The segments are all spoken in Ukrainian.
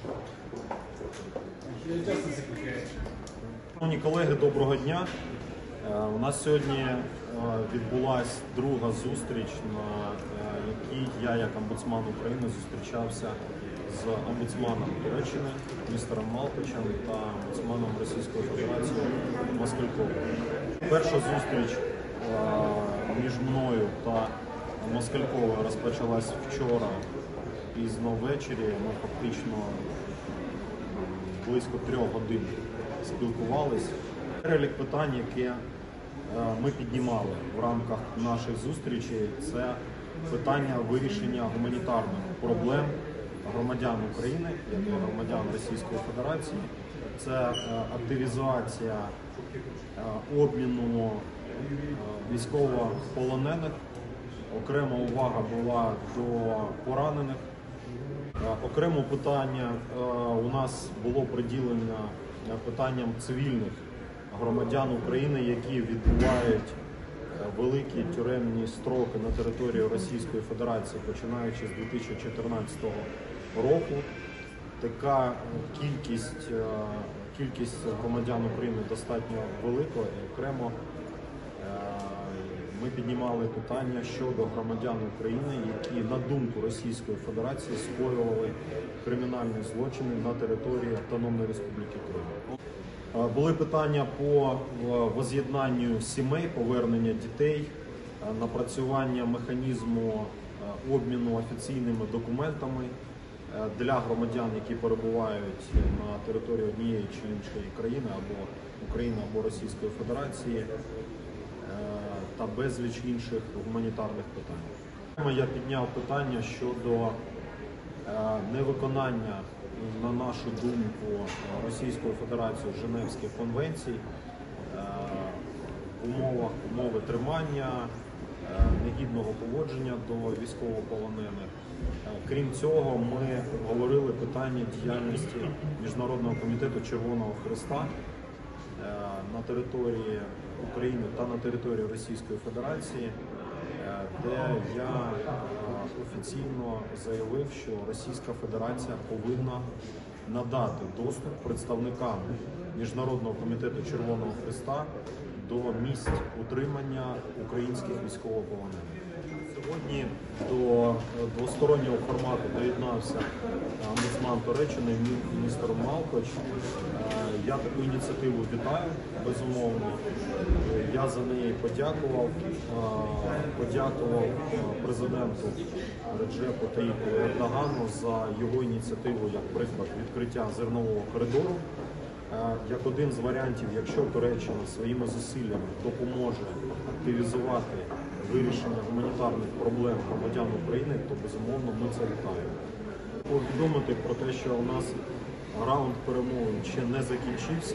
Шановні колеги, доброго дня. У нас сьогодні відбулася друга зустріч, на якій я, як омбудсман України, зустрічався з омбудсманом Туреччини, містером Малкочем та омбудсманом Російської Федерації Москальковим. Перша зустріч між мною та Москальковою розпочалась вчора пізно ввечері. Ми фактично близько 3 годин спілкувались. Перелік питань, які ми піднімали в рамках наших зустрічей, це питання вирішення гуманітарних проблем громадян України, як і громадян Російської Федерації. Це активізація обміну військовополонених. Окрема увага була до поранених. Окремо питання у нас було приділено питанням цивільних громадян України, які відбувають великі тюремні строки на території Російської Федерації, починаючи з 2014 року. Така кількість громадян України достатньо велика, і окремо ми піднімали питання щодо громадян України, які, на думку Російської Федерації, скоювали кримінальні злочини на території Автономної Республіки Крим. Були питання по воз'єднанню сімей, повернення дітей, напрацювання механізму обміну офіційними документами для громадян, які перебувають на території однієї чи іншої країни, або України, або Російської Федерації, та безліч інших гуманітарних питань. Я підняв питання щодо невиконання, на нашу думку, Російською Федерацією Женевських конвенцій в умови тримання, негідного поводження до військовополонених. Крім цього, ми говорили питання діяльності Міжнародного комітету Червоного Хреста на території України та на території Російської Федерації, де я офіційно заявив, що Російська Федерація повинна надати доступ представникам Міжнародного комітету Червоного Хреста до місць утримання українських військовополонених. Сьогодні до двостороннього формату доєднався омбудсман Туреччини містер Малкоч. Я таку ініціативу вітаю, безумовно. Я за неї подякував президенту Реджепу Таїпу Ердогану за його ініціативу, як приклад відкриття зернового коридору. Як один з варіантів, якщо Туреччина своїми зусиллями допоможе активізувати вирішення гуманітарних проблем громадян України, то безумовно ми це вітаємо. Повідомити про те, що у нас раунд перемовин ще не закінчився.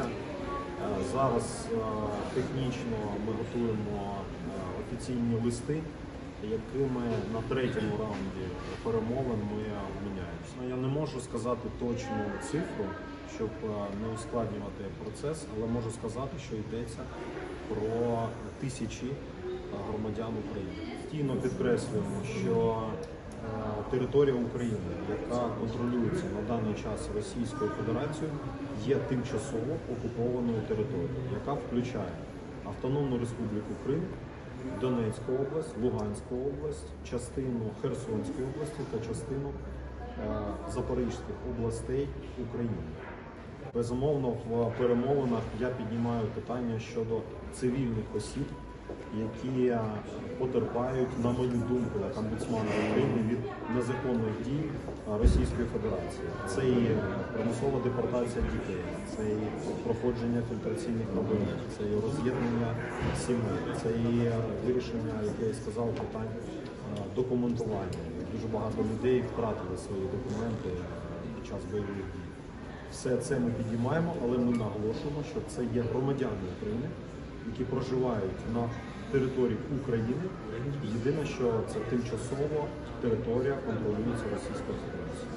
Зараз технічно ми готуємо офіційні листи, якими на третьому раунді перемовин ми обміняємося. Я не можу сказати точну цифру, щоб не ускладнювати процес, але можу сказати, що йдеться про тисячі громадян України. Постійно підкреслюємо, що територія України, яка контролюється на даний час Російською Федерацією, є тимчасово окупованою територією, яка включає Автономну Республіку Крим, Донецьку область, Луганську область, частину Херсонської області та частину Запорізьких областей України. Безумовно, в перемовинах я піднімаю питання щодо цивільних осіб, які потерпають, на мою думку, як омбудсмана України, від незаконних дій Російської Федерації. Це і примусова депортація дітей, це і проходження фільтраційних кабінетів, це і роз'єднання сімей, це і вирішення, як я і сказав, питань документування. Дуже багато людей втратили свої документи під час бойових дій. Все це ми піднімаємо, але ми наголошуємо, що це є громадяни України, які проживають на території України. Єдине, що це тимчасово територія контролюється Російською Федерацією.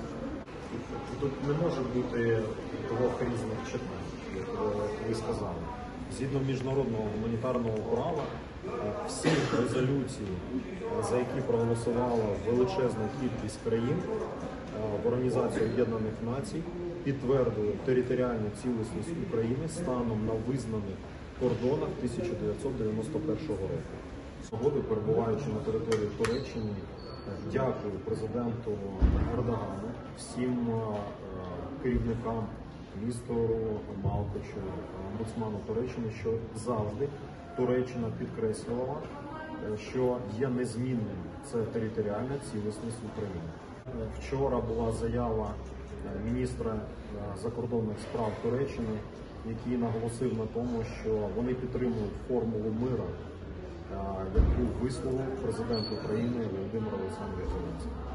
Тут не може бути двох різних читань, як ви сказали. Згідно міжнародного гуманітарного права, всі резолюції, за які проголосувала величезна кількість країн, в Організацію Об'єднаних Націй підтвердили територіальну цілісність України станом на визнаних кордонах 1991 року. Сьогодні, перебуваючи на території Туреччини, дякую президенту Ердогану, всім керівникам, містеру Малкочу, омбудсману Туреччини, що завжди Туреччина підкреслювала, що є незмінним це територіальна цілісність України. Вчора була заява міністра закордонних справ Туреччини, який наголосив на тому, що вони підтримують формулу миру, яку висловив президент України Володимир Олександрович Зеленський.